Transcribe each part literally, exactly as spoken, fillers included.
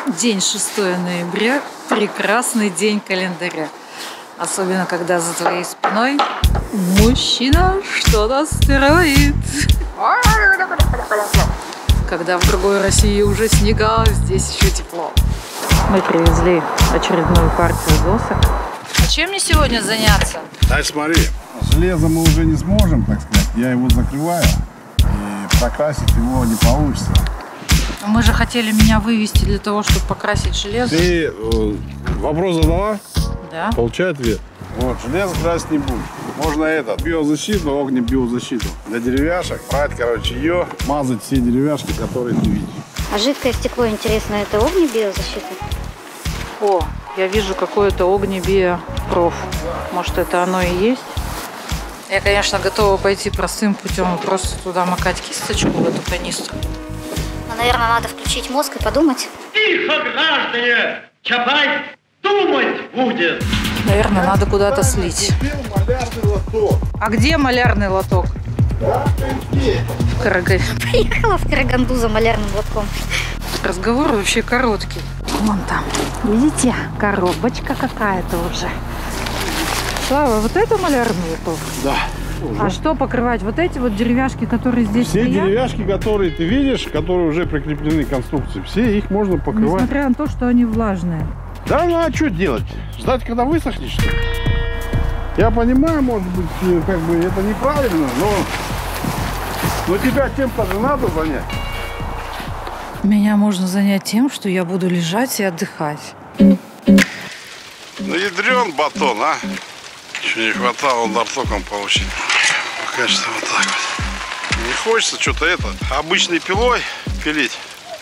День шестое ноября. Прекрасный день календаря. Особенно, когда за твоей спиной мужчина что-то строит. Когда в другой России уже снега, здесь еще тепло. Мы привезли очередную партию досок. А чем мне сегодня заняться? Дай смотри. Железо мы уже не сможем, так сказать. Я его закрываю. И прокрасить его не получится. Мы же хотели меня вывести для того, чтобы покрасить железо. Ты э, вопрос задала? Да. Получай ответ. Вот, железо красить не будет. Можно это, биозащиту, огнебиозащиту. Для деревяшек брать, короче, ее, мазать все деревяшки, которые ты видишь. А жидкое стекло, интересно, это огнебиозащита? О, я вижу какое-то огнебиопроф. Может, это оно и есть? Я, конечно, готова пойти простым путем и просто туда макать кисточку в эту канистру. Ну, наверное, надо включить мозг и подумать. Тихо, граждане! Чапай думать будет! Наверное, надо куда-то слить. А где малярный лоток? В Караганде. Приехала в Караганду за малярным лотком. Разговор вообще короткий. Вон там. Видите? Коробочка какая-то уже. Слава, вот это малярный лоток? Да. А что покрывать? Вот эти вот деревяшки, которые здесь Все стоят? деревяшки, которые ты видишь, которые уже прикреплены к конструкции, все их можно покрывать. Несмотря на то, что они влажные. Да, ну а что делать? Ждать, когда высохнет, что ли? Я понимаю, может быть, как бы это неправильно, но, но тебя тем-то же надо занять. Меня можно занять тем, что я буду лежать и отдыхать. Ну, ядрен батон, а? Еще не хватало удар током получить. Пока что вот так вот. Не хочется что-то это, обычной пилой пилить.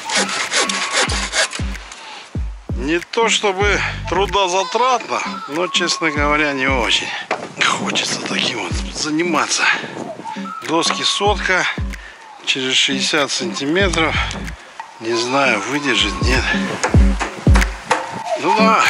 Не то чтобы трудозатратно, но, честно говоря, не очень. Хочется таким вот заниматься. Доски сотка, через шестьдесят сантиметров. Не знаю, выдержит, нет. Ну да.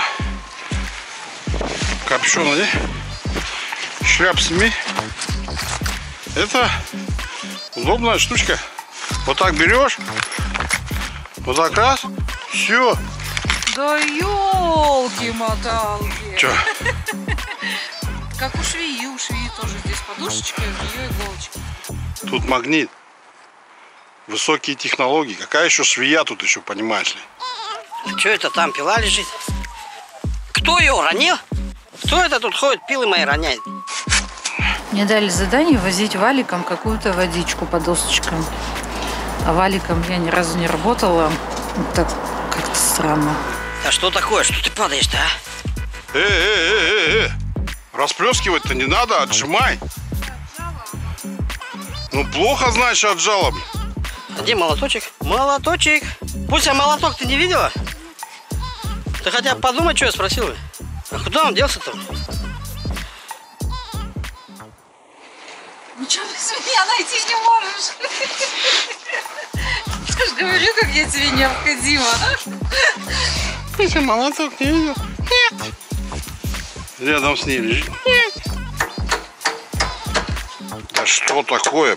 Капюшон надень. Шляп сними. Это удобная штучка. Вот так берешь. Вот так раз. Все. Да елки-моталки. Че? Как у швеи, у швеи тоже здесь подушечка, у нее иголочка. Тут магнит. Высокие технологии. Какая еще швея тут еще, понимаешь ли? Что это там, пила лежит? Кто ее ронил? Кто это тут ходит, пилы мои роняет? Мне дали задание возить валиком какую-то водичку по досочкам. А валиком я ни разу не работала. Так как-то странно. А что такое? Что ты падаешь-то, а? Э, э, э, э, э. Расплескивать-то не надо, отжимай. Ну плохо, значит, отжала. А где молоточек? Молоточек. Пуся, молоток ты не видела? Ты хотя бы подумай, что я спросил. А куда он делся-то? Ничего без меня найти не можешь. Я же говорю, как я тебе необходима. Пуся, молоток не видел? Нет. Рядом с ней лежит? Нет. Да что такое?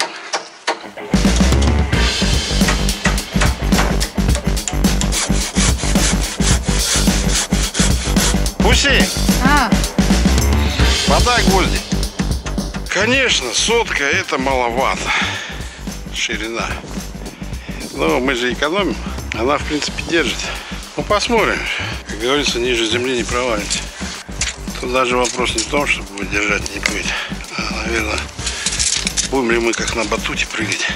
Пуси! А? Подай гвозди. Конечно, сотка это маловато. Ширина. Но мы же экономим. Она, в принципе, держит. Ну, посмотрим. Как говорится, ниже земли не провалится. Тут даже вопрос не в том, чтобы держать не будет. А, наверное, будем ли мы как на батуте прыгать.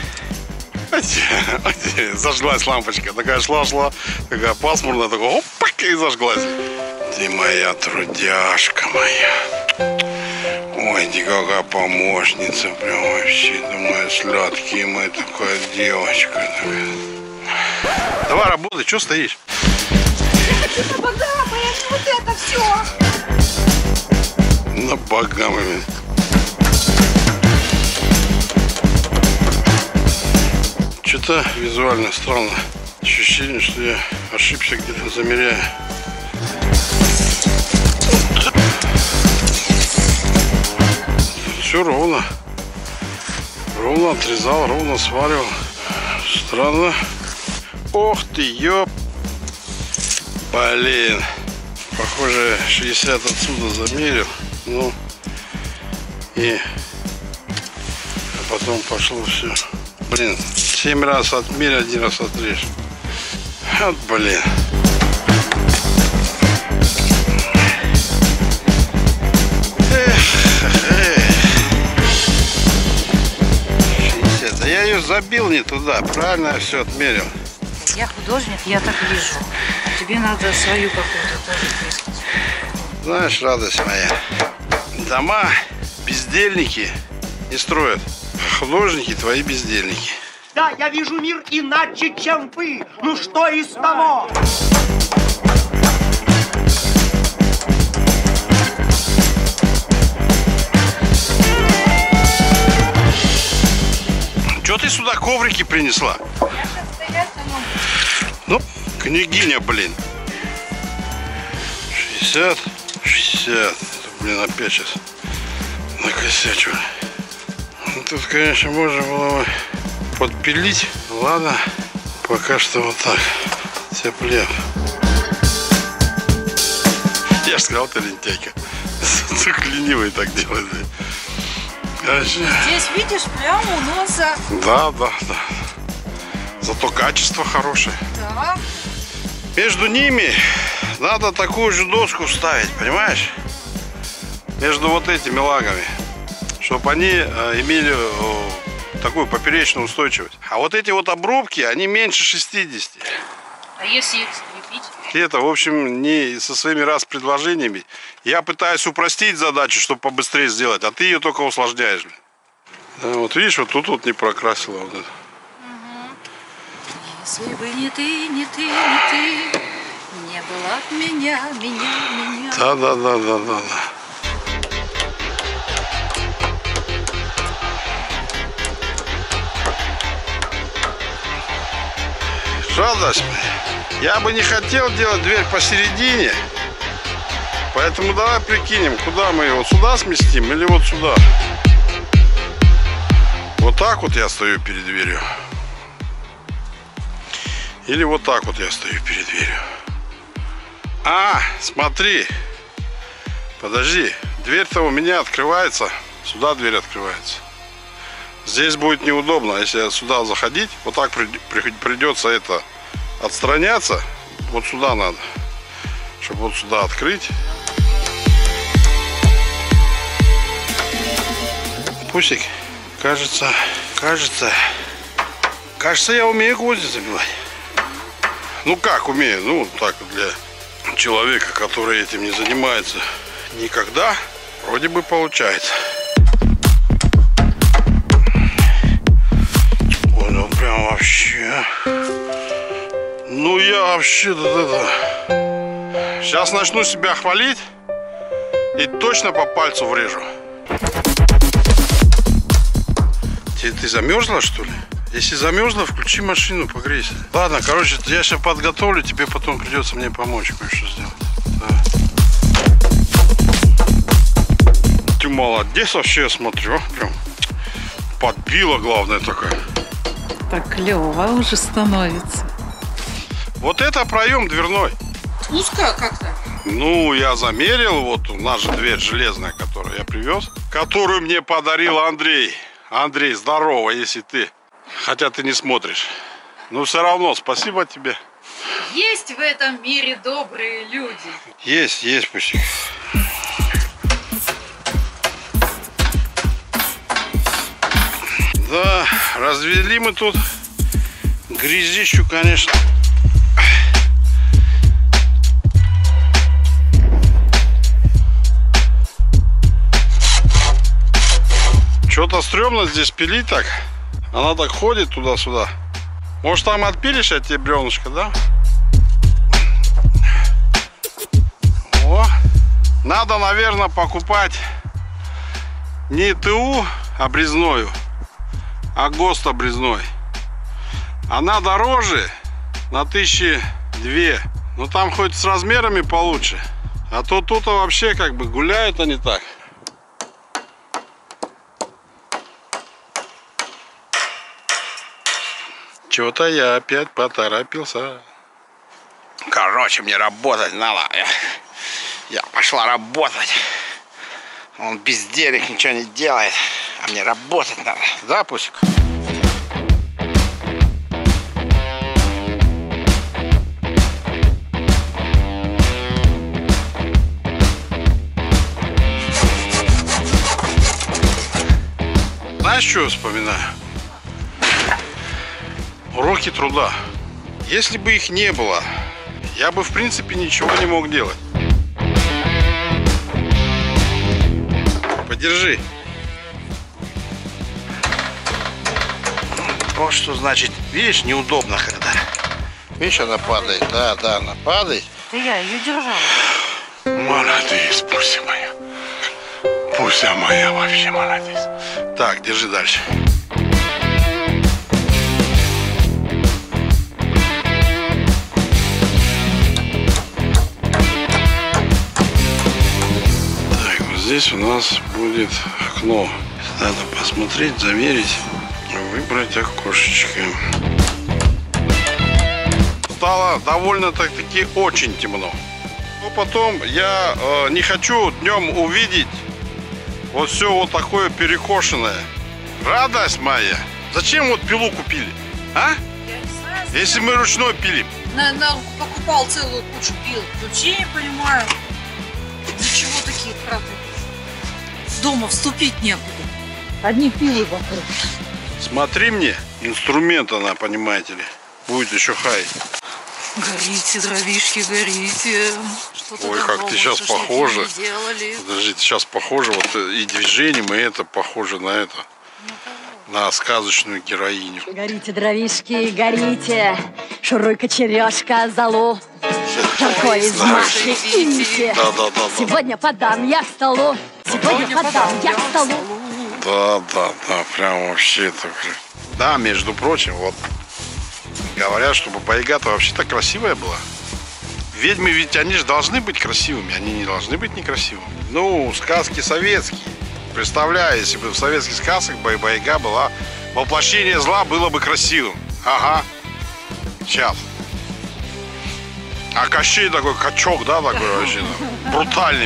Зажглась лампочка. Такая шла-шла, такая пасмурная, такая опак, и зажглась. Ты моя трудяшка моя. Ой, ты какая помощница, прям вообще, думаю, сладкие моя такая девочка. Такая. Давай работай, что стоишь? На богам, вот это все. На богам, блин. Что-то визуально странно. Ощущение, что я ошибся где-то, замеряя. Все ровно. Ровно отрезал, ровно сваривал. Странно. Ох ты, ёп. Блин. Похоже, шестьдесят отсюда замерил. Ну. И. А потом пошло все. Блин. семь раз отмерь, один раз отрежь. Вот, блин. шестьдесят. Да я ее забил не туда. Правильно я все отмерил. Я художник, я так вижу. Тебе надо свою какую-то тоже высказать. Знаешь, радость моя. Дома бездельники не строят. Художники твои бездельники. Да, я вижу мир иначе, чем вы. Ну что из того? Что ты сюда коврики принесла? Ну, княгиня, блин. шестьдесят, шестьдесят. Блин, опять сейчас накосячу. Ну, тут, конечно, можно было подпилить. Ладно, пока что вот так. Цепляв. Я же сказал, ты лентяйка. Сука, ленивый так делает. Здесь видишь прямо у носа. Да, да, да. Зато качество хорошее. Да. Между ними надо такую же доску ставить, понимаешь? Между вот этими лагами. Чтобы они э, имели э, такую поперечную устойчивость. А вот эти вот обрубки, они меньше шестидесяти. А если их скрепить? Это, в общем, не со своими раз предложениями. Я пытаюсь упростить задачу, чтобы побыстрее сделать, а ты ее только усложняешь. Да, вот видишь, вот тут вот не прокрасила вот это. Угу. Если бы не ты, не ты, не ты, не было от меня, меня, меня. Да, да, да, да, да, да. Радость моя. Я бы не хотел делать дверь посередине. Поэтому давай прикинем, куда мы его, сюда сместим или вот сюда. Вот так вот я стою перед дверью. Или вот так вот я стою перед дверью. А, смотри. Подожди. Дверь-то у меня открывается. Сюда дверь открывается. Здесь будет неудобно, если сюда заходить. Вот так придется это отстраняться. Вот сюда надо. Чтобы вот сюда открыть. Пусик, кажется, кажется, кажется, я умею гвозди забивать. Ну как умею? Ну так для человека, который этим не занимается никогда, вроде бы получается. Ой, ну прям вообще. Ну я вообще тут это. Сейчас начну себя хвалить и точно по пальцу врежу. Ты, ты замерзла, что ли? Если замерзла, включи машину, погрейся. Ладно, короче, я сейчас подготовлю, тебе потом придется мне помочь кое-что сделать. Да. Ты молодец вообще, я смотрю. Прям подбила, главное, такая. Так клево уже становится. Вот это проем дверной. Узко как-то? Ну, я замерил, вот у нас же дверь железная, которую я привез, которую мне подарил Андрей. Андрей, здорово, если ты, хотя ты не смотришь. Но все равно, спасибо тебе. Есть в этом мире добрые люди. Есть, есть, Пусик. Да, развели мы тут грязищу, конечно. Что-то стрёмно здесь пилить так. Она так ходит туда-сюда. Может, там отпилишь от тебе бревнышко, да? О. Надо, наверное, покупать не ТУ обрезную, а ГОСТ обрезной. Она дороже на тысячи две. Но там хоть с размерами получше. А то тут вообще как бы гуляют они так. Чего-то я опять поторопился. Короче, мне работать надо. Я, я пошла работать. Он без денег ничего не делает. А мне работать надо. Да, Пусик? Знаешь, что я вспоминаю? Уроки труда. Если бы их не было, я бы в принципе ничего не мог делать. Подержи. Вот что значит, видишь, неудобно когда. Видишь, она падает. Да, да, она падает. Да я ее держала. Молодец, Пуся моя. Пуся моя вообще молодец. Так, держи дальше. Так, вот здесь у нас будет окно. Надо посмотреть, замерить, выбрать окошечко. Стало довольно-таки очень темно. Но потом я э, не хочу днем увидеть вот все вот такое перекошенное. Радость моя. Зачем вот пилу купили? А? Если мы ручной пилим. На, на, покупал целую кучу пил. Вообще не понимаю, для чего такие траты. Дома вступить некуда. Одни пилы вокруг. Смотри мне, инструмент она, понимаете ли. Будет еще хаять. Горите, дровишки, горите. Ой, как ты сейчас похожа. Подожди, ты сейчас похожа, вот и движением, и это похоже на это. На сказочную героиню. Горите, дровишки, горите. Шуруй, кочережка, залу. Какой из Маши идите. Да, да, да, Сегодня подам я к столу. Сегодня подам я к столу. Да, да, да, прям вообще так. Да, между прочим, вот говорят, что Баба-Яга-то вообще-то красивая была. Ведьмы ведь они же должны быть красивыми, они не должны быть некрасивыми. Ну, сказки советские. Представляю, если бы в советских сказках Баба-Яга была, воплощение зла было бы красивым. Ага. Сейчас. А Кощей такой качок, да, такой вообще, да, брутальный.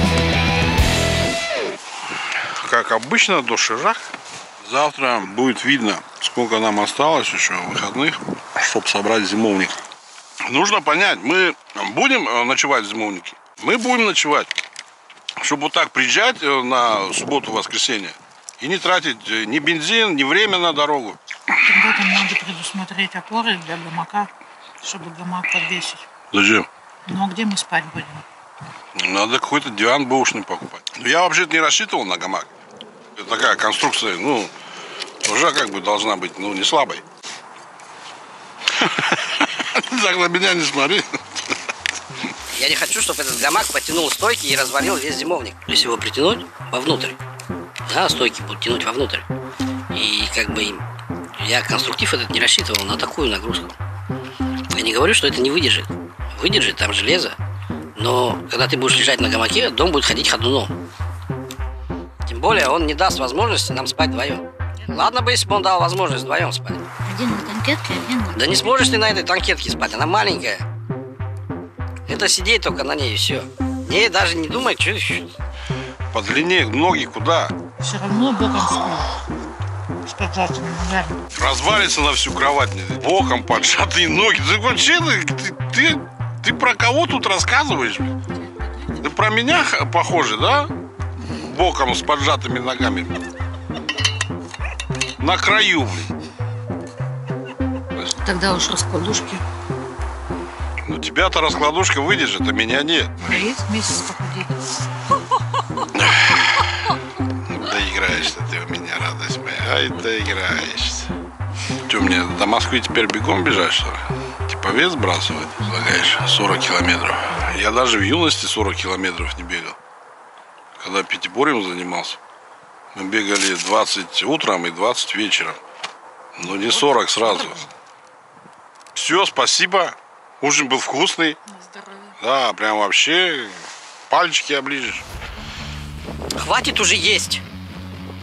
Как обычно, доширак. Завтра будет видно, сколько нам осталось еще выходных, чтобы собрать зимовник. Нужно понять, мы будем ночевать в зимовнике? Мы будем ночевать, чтобы вот так приезжать на субботу-воскресенье и не тратить ни бензин, ни время на дорогу. Тогда там надо предусмотреть опоры для гамака, чтобы гамак подвесить. Зачем? Ну а где мы спать будем? Надо какой-то диван бэушный покупать. Я вообще-то не рассчитывал на гамак. Это такая конструкция, ну, уже как бы должна быть, ну, не слабой. Так на меня не смотри. Я не хочу, чтобы этот гамак потянул стойки и развалил весь зимовник. Если его притянуть вовнутрь, да, стойки будут тянуть вовнутрь. И как бы я конструктив этот не рассчитывал на такую нагрузку. Я не говорю, что это не выдержит. Выдержит, там железо. Но когда ты будешь лежать на гамаке, дом будет ходить ходуном. Тем более он не даст возможности нам спать вдвоем. Ладно бы, если бы он дал возможность вдвоем спать. Один на танкетке, один на... Да не сможешь ты на этой танкетке спать, она маленькая. Это сидеть только на ней и все. Не, даже не думай, что еще. По длине ноги куда? Все равно боком сплю. С поджатыми ногами. Развалится на всю кровать. Боком поджатые ноги. Ты вообще, ты, ты, ты про кого тут рассказываешь? Ты про меня похоже, да? Боком с поджатыми ногами. На краю, блин. Тогда уж раскладушки. Ну тебя-то раскладушка выдержит, а меня нет. Есть месяц похудеть. Доиграешься ты у меня, радость моя. Ай, доиграешься. Что, мне до Москвы теперь бегом бежать, что ли? Типа вес сбрасывать, предлагаешь? сорок километров. Я даже в юности сорок километров не бегал. Когда пятиборьем занимался, мы бегали двадцать утром и двадцать вечером. Но не сорок сразу. Все, спасибо. Ужин был вкусный. Да, прям вообще пальчики оближешь. Хватит уже есть.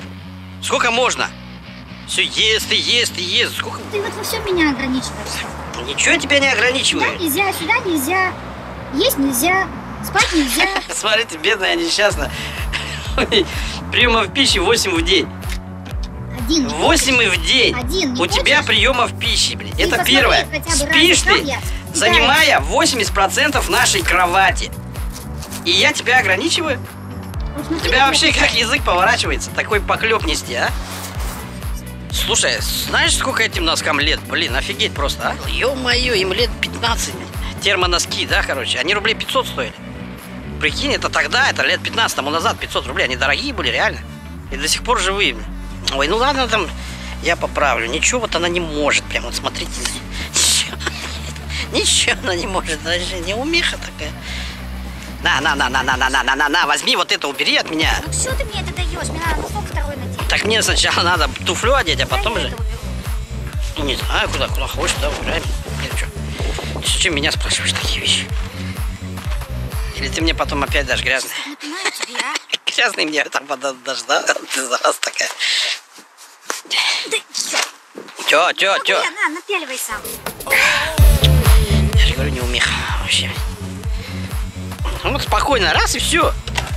Сколько можно? Все ест и ест и ест. Сколько... Ты вот во всем меня ограничиваешь. Ничего тебя не ограничиваю. Сюда нельзя, сюда нельзя. Есть нельзя, спать нельзя. Смотрите, бедная, несчастная. Приемов пищи восемь в день. Один. восемь в день. Один. У тебя приемов пищи, блин. Это посмотри первое. хотя бы Спишь раз, ты, как я занимая восемьдесят процентов нашей кровати. И я тебя ограничиваю? У тебя вообще как язык поворачивается? Такой поклеп нести, а? Слушай, знаешь, сколько этим носкам лет? Блин, офигеть просто, а? Ё-моё, им лет пятнадцать. Термоноски, да, короче. Они рублей пятьсот стоили. Прикинь, это тогда, это лет пятнадцать тому назад, пятьсот рублей. Они дорогие были, реально. И до сих пор живые. Ой, ну ладно, там я поправлю. Ничего вот она не может. Прям вот смотрите. Ничего, ничего она не может. Даже не умеха такая. На, на, на, на, на, на, на, на, на, на, возьми вот это, убери от меня. Ну что ты мне это даешь? Мне надо носок второй надеть. Так мне сначала надо туфлю одеть, а потом Да я уже... это уберу. Не знаю, куда, куда хочешь, да, убираем. Или что? Ты зачем меня спрашиваешь такие вещи? Или ты мне потом опять дашь грязный? Напинаю тебе, а? Грязный мне там подашь, да? Ты за раз такая. Да Чё, чё? чё, чё? На, на, напяливай сам. Я же говорю, не умеха вообще. Ну вот спокойно, раз и все.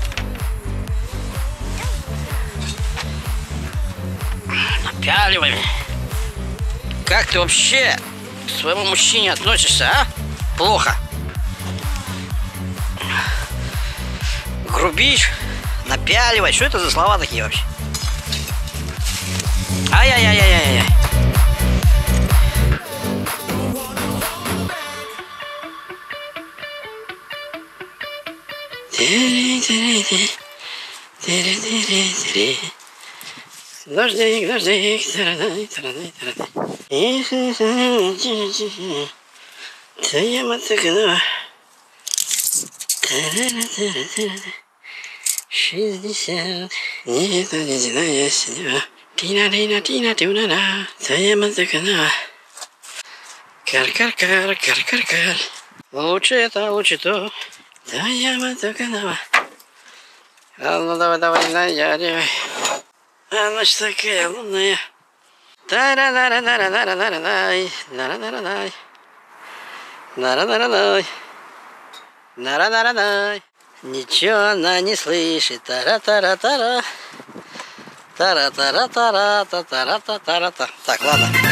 Напяливай. Как ты вообще к своему мужчине относишься, а? Плохо. Грубишь, напяливай. Что это за слова такие вообще? Ай-яй-яй-яй-яй-яй. Дождик, дождик, тарадай, тарадай, тарадай. Твоя мотыгнова. Шестьдесят. Нет, ледяная синева. Тина, тина, тина, тюна, твоя мотыгнова. Кар-кар-кар, кар-кар-кар. Лучше это, лучше то. Твоя мотыгнова. А ну давай, давай, наяривай. А ночь такая лунная. Та-ра-ра-ра-ра-ра-ра-ра-ра-ра-ра-ра-ра-ра-ра-ра-ра-ра. На-ра-ра-ра-ра. На-ра-ра-ра-ра. Ничего она не слышит. Тара-тара-тара. Тара-тара-тара. Тара-тара-тара. Так, ладно.